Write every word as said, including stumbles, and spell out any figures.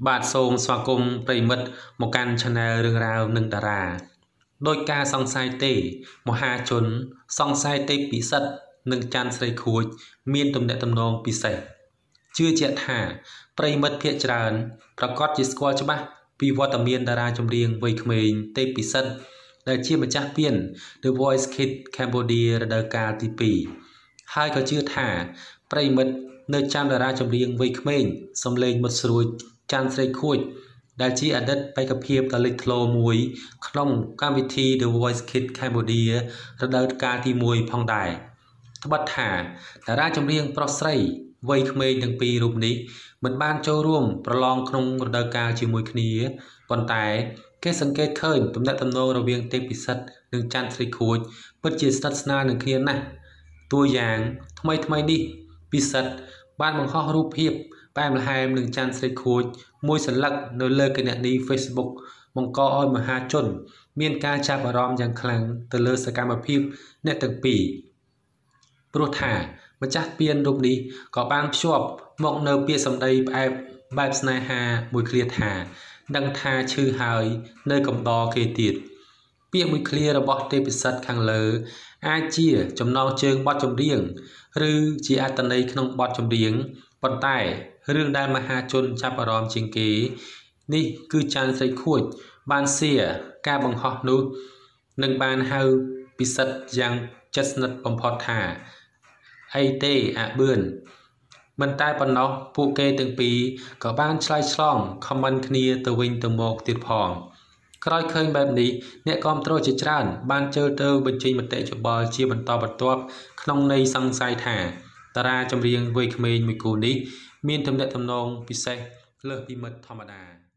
បាទសូមស្វាគមន៍ប្រិមិត្តមកកាន់ Channel រឿងរ៉ាវនិងតារាដោយការសង្ស័យទេមហាជនសង្ស័យទេពិសិដ្ឋនិងច័ន្ទស្រីខួចមានទំនាក់ទំនងពិសេសជឿជាក់ថាប្រិមិត្តភាគច្រើនប្រកាសជាស្គាល់ច្បាស់ពីវត្តមានតារាចម្រៀងវ័យក្មេងទេពិសិដ្ឋដែលជាម្ចាស់ពាន The Voice Kids Cambodia រដូវកាលទីពីរហើយក៏ជឿថាប្រិមិត្តនៅចាំតារាចម្រៀងវ័យក្មេងសំឡេងមុតស្រួចច័ន្ទស្រីខួចដែលជាអតីតបេក្ខភាពដ៏លេចធ្លោមួយក្នុងកម្មវិធី The Voice Kids Cambodia រដូវកាលទីមួយផងដែរត្បិតថាតារាចម្រៀងប្រុសស្រីវ័យក្មេងទាំងពីររូបនេះមិនបានចូលរួមប្រឡងក្នុងរដូវកាលជាមួយគ្នាប៉ុន្តែគេសង្កេតឃើញទំនាក់ទំនងរវាងទេពិសិដ្ឋនិងច័ន្ទស្រីខួចពិតជាស្និទ្ធស្នាលនឹងគ្នាណាស់តួយ៉ាងថ្មីថ្មីនេះពិសិដ្ឋបានបង្ហោះរូបភាពបែបល្ហែមនឹងច័ន្ទស្រីខួចមួយសន្លឹកនៅលើគណនី Facebook បង្កឲ្យមហាជនមានការចាប់អារម្មណ៍យ៉ាងខ្លាំងទៅលើសកម្មភាពអ្នកទាំងពីរព្រោះថាម្ចាស់ពានរូបនេះក៏បានភ្ជាប់មកនៅពាក្យសម្ដីផ្អែបបែបស្នេហាមួយឃ្លាថាដឹងថាឈឺហើយនៅកំដរគេទៀតពាក្យមួយឃ្លារបស់ទេពិសិដ្ឋខាងលើអាចជាចំណងជើងបទចម្រៀងឬជាអត្ថន័យក្នុងបទចម្រៀងប៉ុន្តែរឿងដែលមហាជនចាប់អារម្មណ៍ជាងគេនេះគឺច័ន្ទស្រីខួចបានសៀការបង្ហោះនោះនឹងបានហៅពិសិដ្ឋយ៉ាងជិតស្និទ្ធបំផុតថាអីទេអាបឿនមិនតែប៉ុណ្ណោះពួកគេទាំងពីរក៏បានឆ្លើយឆ្លងខមមិនគ្នាទៅវិញទៅមកទៀតផងក្រោយឃើញបែបនេះអ្នកគាំទ្រជាច្រើនបានចូលទៅបញ្ចេញមតិយោបល់ជាបន្តបន្ទាប់ក្នុងន័យសង្ស័យថាតារាចម្រៀងវ័យក្មេងមួយគូនេះមានទំនាក់ទំនងពិសេសលើសពីមិត្តធម្មតា